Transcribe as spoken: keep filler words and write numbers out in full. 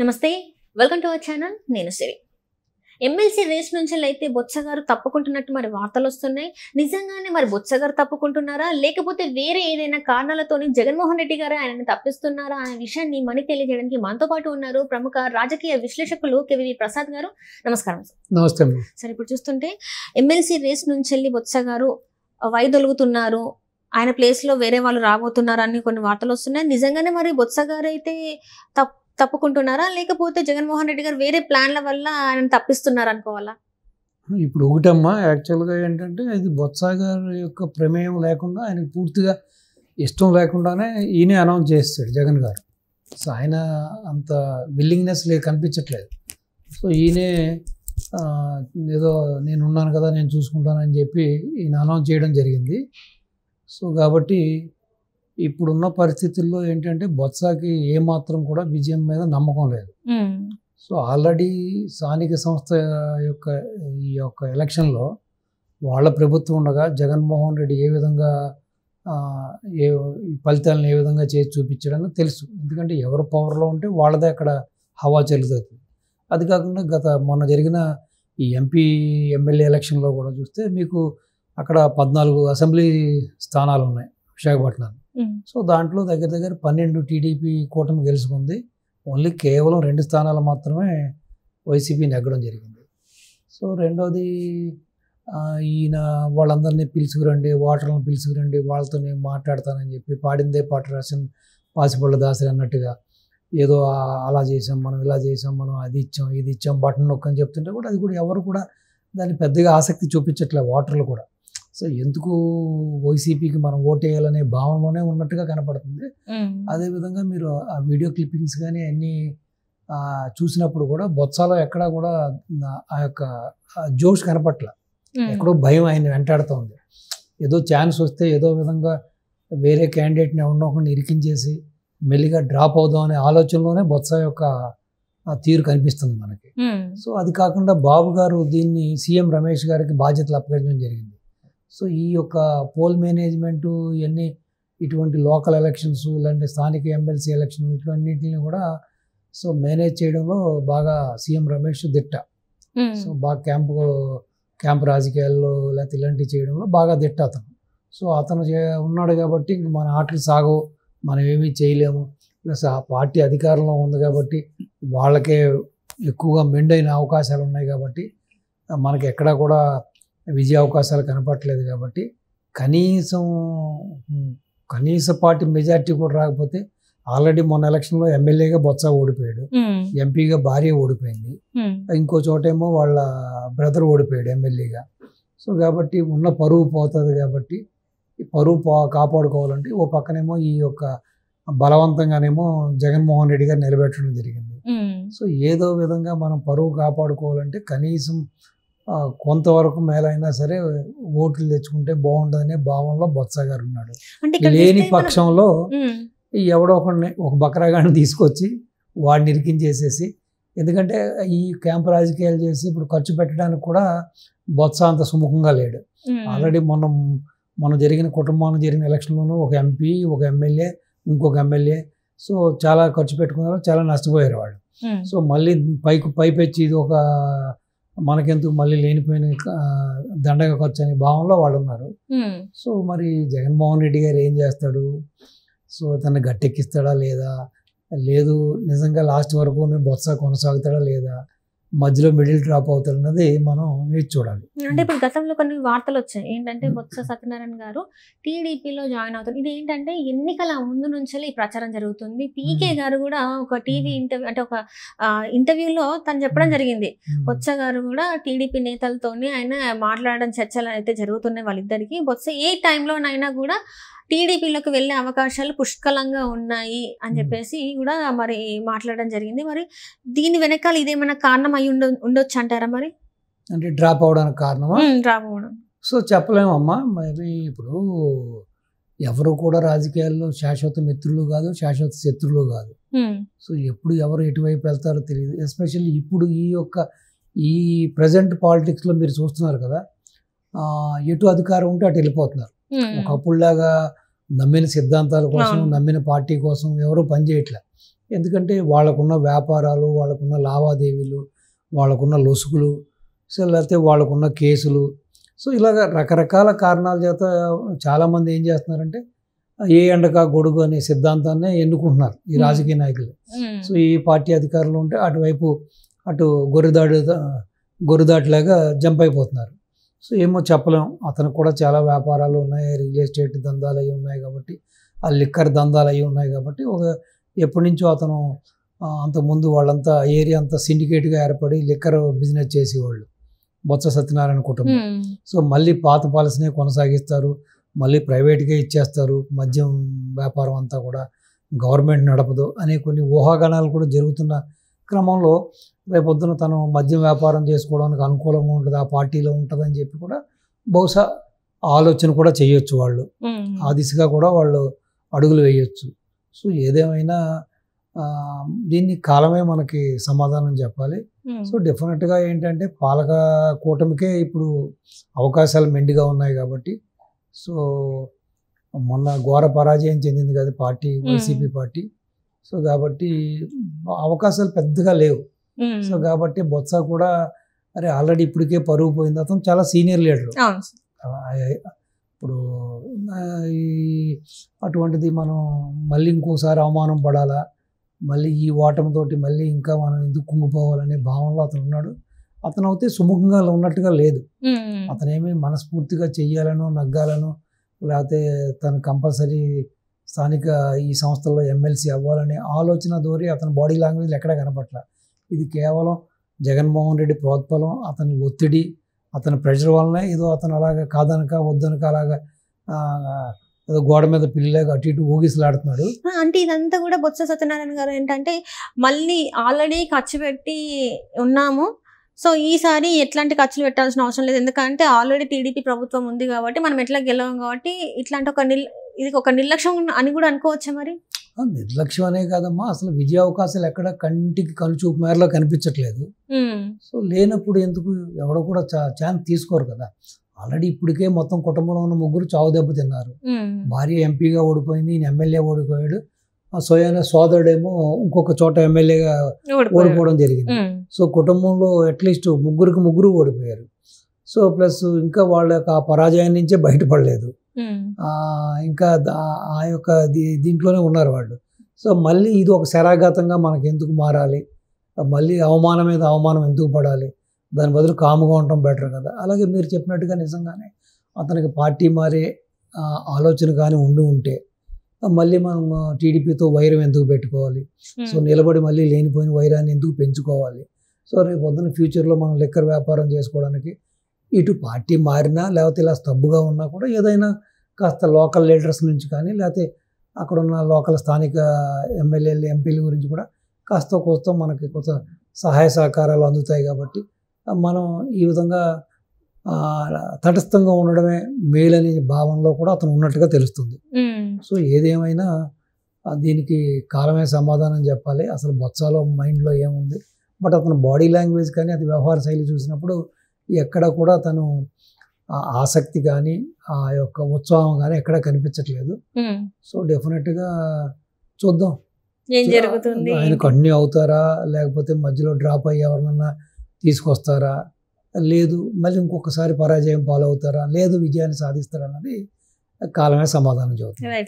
నమస్తే, welcome to our channel. నేను సిరి. MLC race నుంచి అయితే బొత్స గారు తప్పుకుంటున్నట్టు మరి వార్తలు వస్తున్నాయి. నిజంగానే మరి బొత్స గారు తప్పుకుంటున్నారా, లేకపోతే వేరే ఏదైనా కారణాలతోని జగన్మోహన్ రెడ్డి గారు ఆయనని తప్పిస్తున్నారా అనే విషయాన్ని మనకి తెలియజేయడానికి మనతో పాటు ఉన్నారు ప్రముఖ రాజకీయ విశ్లేషకులు కేవీ ప్రసాద్ గారు. నమస్కారం సార్. నమస్తే. సార్, ఇప్పుడు చూస్తుంటే ఎమ్మెల్సీ రేస్ నుంచి వెళ్ళి బొత్స గారు వైదొలుగుతున్నారు, ఆయన ప్లేస్ లో వేరే వాళ్ళు రాబోతున్నారు అని కొన్ని వార్తలు వస్తున్నాయి. నిజంగానే మరి బొత్స గారు అయితే తప్పు తప్పుకుంటున్నారా, లేకపోతే జగన్మోహన్ రెడ్డి గారు వేరే ప్లాన్ల వల్ల ఆయన తప్పిస్తున్నారు అనుకోవాలా? ఇప్పుడు ఒకటమ్మా, యాక్చువల్గా ఏంటంటే ఇది బొత్స గారి యొక్క ప్రమేయం లేకుండా, ఆయనకు పూర్తిగా ఇష్టం లేకుండానే ఈయనే అనౌన్స్ చేస్తాడు జగన్ గారు. సో ఆయన అంత విల్లింగ్నెస్ లేదు, కనిపించట్లేదు. సో ఈయనే ఏదో నేను ఉన్నాను కదా, నేను చూసుకుంటానని చెప్పి ఈయన అనౌన్స్ చేయడం జరిగింది. సో కాబట్టి ఇప్పుడున్న పరిస్థితుల్లో ఏంటంటే బొత్సకి ఏమాత్రం కూడా విజయం మీద నమ్మకం లేదు. సో ఆల్రెడీ స్థానిక సంస్థ యొక్క ఈ యొక్క ఎలక్షన్లో వాళ్ళ ప్రభుత్వం ఉండగా జగన్మోహన్ రెడ్డి ఏ విధంగా ఏ ఫలితాలను ఏ విధంగా చేసి చూపించడానికి తెలుసు. ఎందుకంటే ఎవరు పవర్లో ఉంటే వాళ్ళదే అక్కడ హవా చెల్లుతుంది. అది కాకుండా గత మొన్న జరిగిన ఈ ఎంపీ ఎమ్మెల్యే ఎలక్షన్లో కూడా చూస్తే మీకు అక్కడ పద్నాలుగు అసెంబ్లీ స్థానాలు ఉన్నాయి విశాఖపట్నం. సో దాంట్లో దగ్గర దగ్గర పన్నెండు టీడీపీ కూటమి గెలుచుకుంది. ఓన్లీ కేవలం రెండు స్థానాలు మాత్రమే వైసీపీ నెగ్గడం జరిగింది. సో రెండోది ఈయన వాళ్ళందరినీ పిలుచుకురండి, ఓటర్లను పిలుచుకురండి, వాళ్ళతో నేను మాట్లాడతానని చెప్పి పాడిందే పాట రాసిన పాసిపళ్ళ దాసరి అన్నట్టుగా ఏదో అలా చేసాం మనం, ఇలా చేసాం మనం, అది ఇచ్చాం ఇది ఇచ్చాం బటన్ నొక్కని చెప్తుంటే కూడా అది కూడా ఎవరు కూడా దాన్ని పెద్దగా ఆసక్తి చూపించట్లేదు ఓటర్లు కూడా. సో ఎందుకు వైసీపీకి మనం ఓటేయాలనే భావనలోనే ఉన్నట్టుగా కనపడుతుంది. అదేవిధంగా మీరు ఆ వీడియో క్లిప్పింగ్స్ కానీ అన్నీ చూసినప్పుడు కూడా బొత్సలో ఎక్కడా కూడా ఆ యొక్క జోష్ కనపట్ల, ఎక్కడో భయం ఆయన వెంటాడుతోంది. ఏదో ఛాన్స్ వస్తే ఏదో విధంగా వేరే క్యాండిడేట్ని ఉండకుండా ఇరికించేసి మెల్లిగా డ్రాప్ అవుదాం అనే ఆలోచనలోనే బొత్స యొక్క తీరు కనిపిస్తుంది మనకి. సో అది కాకుండా బాబు గారు దీన్ని సీఎం రమేష్ గారికి బాధ్యతలు అప్పగించడం జరిగింది. సో ఈ యొక్క పోల్ మేనేజ్మెంటు ఇవన్నీ ఇటువంటి లోకల్ ఎలక్షన్స్ ఇలాంటి స్థానిక ఎమ్మెల్సీ ఎలక్షన్ ఇటువంటిని కూడా సో మేనేజ్ చేయడంలో బాగా సీఎం రమేష్ దిట్ట. సో బాగా క్యాంపు క్యాంప్ రాజకీయాల్లో లేకపోతే ఇలాంటివి చేయడంలో బాగా దిట్ట అతను. సో అతను ఉన్నాడు కాబట్టి ఇంక మన ఆటలు సాగవు, మనం ఏమీ చేయలేము. ప్లస్ ఆ పార్టీ అధికారంలో ఉంది కాబట్టి వాళ్ళకే ఎక్కువగా మెండైన అవకాశాలు ఉన్నాయి కాబట్టి మనకి ఎక్కడా కూడా విజయ అవకాశాలు కనపడట్లేదు. కాబట్టి కనీసం కనీస పార్టీ మెజార్టీ కూడా రాకపోతే ఆల్రెడీ మొన్న ఎలక్షన్లో ఎమ్మెల్యేగా బొత్స ఓడిపోయాడు, ఎంపీగా భార్య ఓడిపోయింది, ఇంకో చోటేమో వాళ్ళ బ్రదర్ ఓడిపోయాడు ఎమ్మెల్యేగా. సో కాబట్టి ఉన్న పరువు పోతుంది. కాబట్టి ఈ పరువు కాపాడుకోవాలంటే ఓ పక్కనేమో ఈ యొక్క బలవంతంగానేమో జగన్మోహన్ రెడ్డి గారు నిలబెట్టడం జరిగింది. సో ఏదో విధంగా మనం పరువు కాపాడుకోవాలంటే కనీసం కొంతవరకు మేలైనా సరే ఓట్లు తెచ్చుకుంటే బాగుంటుందనే భావనలో బొత్స గారు ఉన్నాడు. లేని పక్షంలో ఎవడో ఒకడిని ఒక బకరాగాన్ని తీసుకొచ్చి వాడిని ఇరికించేసేసి, ఎందుకంటే ఈ క్యాంప్ రాజకీయాలు చేసి ఇప్పుడు ఖర్చు పెట్టడానికి కూడా బొత్స అంత సుముఖంగా లేడు. ఆల్రెడీ మొన్న మొన్న జరిగిన కుటుంబానికి జరిగిన ఎలక్షన్లోనూ ఒక ఎంపీ, ఒక ఎమ్మెల్యే, ఇంకొక ఎమ్మెల్యే సో చాలా ఖర్చు పెట్టుకున్నారు, చాలా నష్టపోయారు వాళ్ళు. సో మళ్ళీ పైకి పైపెచ్చి ఇది ఒక మనకెందుకు మళ్ళీ లేనిపోయిన దండగా ఖర్చు అనే భావంలో వాళ్ళు ఉన్నారు. సో మరి జగన్మోహన్ రెడ్డి గారు ఏం చేస్తాడు? సో తనని గట్టెక్కిస్తాడా లేదా, లేదు నిజంగా లాస్ట్ వరకు బొత్స కొనసాగుతాడా లేదా, మధ్యలో మిడిల్ డ్రాప్ అవుతాడు అన్నది మనం వేచి చూడాలి. అంటే ఇప్పుడు గతంలో కొన్ని వార్తలు వచ్చాయి ఏంటంటే బొత్స సత్యనారాయణ గారు టీడీపీలో జాయిన్ అవుతారు. ఇది ఏంటంటే ఎన్నికల ముందు నుంచే ఈ ప్రచారం జరుగుతుంది. పీకే గారు కూడా ఒక టీవీ ఇంటర్వ్యూ అంటే ఒక ఇంటర్వ్యూలో తను చెప్పడం జరిగింది, బొత్స గారు కూడా టీడీపీ నేతలతోనే ఆయన మాట్లాడడం చర్చలు అయితే జరుగుతున్నాయి వాళ్ళిద్దరికి. బొత్స ఏ టైంలోనైనా కూడా టీడీపీలోకి వెళ్ళే అవకాశాలు పుష్కలంగా ఉన్నాయి అని చెప్పేసి కూడా మరి మాట్లాడడం జరిగింది. మరి దీని వెనకాల ఇదేమైనా కారణం అయి ఉండ ఉండొచ్చు అంటారా? మరి అంటే డ్రాప్ అవడానికి కారణమా? డ్రాప్ అవడం సో చెప్పలేమమ్మా. మేబీ ఇప్పుడు ఎవరు కూడా రాజకీయాల్లో శాశ్వత మిత్రులు కాదు, శాశ్వత శత్రులు కాదు. సో ఎప్పుడు ఎవరు ఎటువైపు వెళ్తారో తెలియదు. ఎస్పెషల్లీ ఇప్పుడు ఈ యొక్క ఈ ప్రజెంట్ పాలిటిక్స్లో మీరు చూస్తున్నారు కదా, ఎటు అధికారం ఉంటే అటు వెళ్ళిపోతున్నారు. ఒకప్పుడులాగా నమ్మిన సిద్ధాంతాల కోసం, నమ్మిన పార్టీ కోసం ఎవరు పనిచేయట్లే. ఎందుకంటే వాళ్ళకున్న వ్యాపారాలు, వాళ్ళకున్న లావాదేవీలు, వాళ్ళకున్న లొసుగులు, సో లేకపోతే వాళ్ళకున్న కేసులు, సో ఇలాగ రకరకాల కారణాల చేత చాలామంది ఏం చేస్తున్నారంటే ఏ ఎండక గొడుగు అనే సిద్ధాంతాన్ని ఎన్నుకుంటున్నారు ఈ రాజకీయ నాయకులు. సో ఈ పార్టీ అధికారులు ఉంటే అటువైపు అటు గొర్రెదాడు గొర్రెదాటిలాగా జంప్ అయిపోతున్నారు. సో ఏమో చెప్పలేం, అతనికి కూడా చాలా వ్యాపారాలు ఉన్నాయి, రియల్ ఎస్టేట్ దందాలు అవి ఉన్నాయి కాబట్టి, ఆ లిక్కర్ దందాలు అవి ఉన్నాయి కాబట్టి ఒక ఎప్పటి నుంచో అతను అంతకుముందు వాళ్ళంతా ఏరియా అంతా సిండికేట్గా ఏర్పడి లిక్కర్ బిజినెస్ చేసేవాళ్ళు బొత్స సత్యనారాయణ కుటుంబం. సో మళ్ళీ పాత పాలసీనే కొనసాగిస్తారు, మళ్ళీ ప్రైవేట్గా ఇచ్చేస్తారు, మద్యం వ్యాపారం అంతా కూడా గవర్నమెంట్ నడపదు అనే కొన్ని ఊహాగానాలు కూడా జరుగుతున్న క్రమంలో రేపొద్దున తను మద్యం వ్యాపారం చేసుకోవడానికి అనుకూలంగా ఉంటుంది, ఆ పార్టీలో ఉంటుందని చెప్పి కూడా బహుశా ఆలోచన కూడా చేయొచ్చు వాళ్ళు, ఆ దిశగా కూడా వాళ్ళు అడుగులు వేయొచ్చు. సో ఏదేమైనా దీన్ని కాలమే మనకి సమాధానం చెప్పాలి. సో డెఫినెట్గా ఏంటంటే పాలక కూటమికే ఇప్పుడు అవకాశాలు మెండుగా ఉన్నాయి కాబట్టి, సో మొన్న ఘోర పరాజయం చెందింది కదా పార్టీ, వైసీపీ పార్టీ. సో కాబట్టి అవకాశాలు పెద్దగా లేవు. సో కాబట్టి బొత్స కూడా అరే ఆల్రెడీ ఇప్పటికే పరువు పోయింది, అతను చాలా సీనియర్ లీడర్. ఇప్పుడు ఈ అటువంటిది మనం మళ్ళీ ఇంకోసారి అవమానం పడాలా, మళ్ళీ ఈ ఓటమితోటి మళ్ళీ ఇంకా మనం ఎందుకు కుంగిపోవాలనే భావనలో అతను ఉన్నాడు. అతను అయితే సుముఖంగా ఉన్నట్టుగా లేదు, అతనేమి మనస్ఫూర్తిగా చెయ్యాలనో నగ్గాలనో లేకపోతే తను కంపల్సరీ స్థానిక ఈ సంస్థల్లో ఎమ్మెల్సీ అవ్వాలనే ఆలోచన దూరి అతని బాడీ లాంగ్వేజ్ ఎక్కడా కనపట్ల. ఇది కేవలం జగన్మోహన్ రెడ్డి ప్రోత్బలం, అతని ఒత్తిడి, అతని ప్రెషర్ వల్లనే ఏదో అతను అలాగా కాదనక వద్దనక అలాగా ఏదో గోడ మీద పిల్లిలాగా అటు ఇటు ఊగిసలాడుతున్నాడు. అంటే ఇదంతా కూడా బొత్స సత్యనారాయణ గారు ఏంటంటే మళ్ళీ ఆల్రెడీ ఖర్చు పెట్టి ఉన్నాము, సో ఈసారి ఎట్లాంటి ఖర్చులు పెట్టాల్సిన అవసరం లేదు, ఎందుకంటే ఆల్రెడీ టీడీపీ ప్రభుత్వం ఉంది కాబట్టి మనం ఎట్లా గెలవం కాబట్టి ఇట్లాంటి ఒక నిల్ ఇది ఒక నిర్లక్ష్యం అని కూడా అనుకోవచ్చా మరి? నిర్లక్ష్యం అనే కాదమ్మా, అసలు విజయ అవకాశాలు ఎక్కడ కంటికి కనుచూపు మేరలో కనిపించట్లేదు. సో లేనప్పుడు ఎందుకు ఎవడో కూడా ఛాన్స్ తీసుకోరు కదా. ఆల్రెడీ ఇప్పటికే మొత్తం కుటుంబంలో ఉన్న ముగ్గురు చావు దెబ్బ తిన్నారు. భార్య ఎంపీగా ఓడిపోయింది, ఈయన ఎమ్మెల్యే ఓడిపోయాడు, సోయాన సోదరుడేమో ఇంకొక చోట ఎమ్మెల్యేగా ఓడిపోవడం జరిగింది. సో కుటుంబంలో అట్లీస్ట్ ముగ్గురికి ముగ్గురు ఓడిపోయారు. సో ప్లస్ ఇంకా వాళ్ళ యొక్క ఆ పరాజయం నుంచే బయటపడలేదు, ఇంకా ఆ యొక్క దీంట్లోనే ఉన్నారు వాళ్ళు. సో మళ్ళీ ఇది ఒక శరాఘాతంగా మనకి ఎందుకు మారాలి, మళ్ళీ అవమానం మీద అవమానం ఎందుకు పడాలి, దాని బదులు కాముగా ఉండటం బెటర్ కదా. అలాగే మీరు చెప్పినట్టుగా నిజంగానే అతనికి పార్టీ మారే ఆలోచన కానీ ఉండి ఉంటే మళ్ళీ మనం టీడీపీతో వైరం ఎందుకు పెట్టుకోవాలి, సో నిలబడి మళ్ళీ లేనిపోయిన వైరాన్ని ఎందుకు పెంచుకోవాలి. సో రేపు పొద్దున ఫ్యూచర్లో మనం లిక్కర్ వ్యాపారం చేసుకోవడానికి ఇటు పార్టీ మారినా లేకపోతే ఇలా స్తబ్బుగా ఉన్నా కూడా ఏదైనా కాస్త లోకల్ లీడర్స్ నుంచి కానీ లేకపోతే అక్కడ ఉన్న లోకల్ స్థానిక ఎమ్మెల్యేలు ఎంపీల గురించి కూడా కాస్త కోస్త మనకి కొంత సహాయ సహకారాలు అందుతాయి కాబట్టి మనం ఈ విధంగా తటస్థంగా ఉండడమే మేలనే భావనలో కూడా అతను ఉన్నట్టుగా తెలుస్తుంది. సో ఏదేమైనా దీనికి కాలమే సమాధానం చెప్పాలి. అసలు బొత్సలో మైండ్లో ఏముంది, బట్ అతను బాడీ లాంగ్వేజ్ కానీ అది వ్యవహార శైలి చూసినప్పుడు ఎక్కడ కూడా తను ఆసక్తి కానీ ఆ యొక్క ఉత్సాహం కానీ ఎక్కడ కనిపించట్లేదు. సో డెఫినెట్గా చూద్దాం ఏం జరుగుతుంది, ఆయన కంటిన్యూ అవుతారా లేకపోతే మధ్యలో డ్రాప్ అయ్యి ఎవరినన్నా తీసుకొస్తారా, లేదు మళ్ళీ ఇంకొకసారి పరాజయం పాలవుతారా, లేదు విజయాన్ని సాధిస్తారా అన్నది కాలమే సమాధానం చెబుతుంది.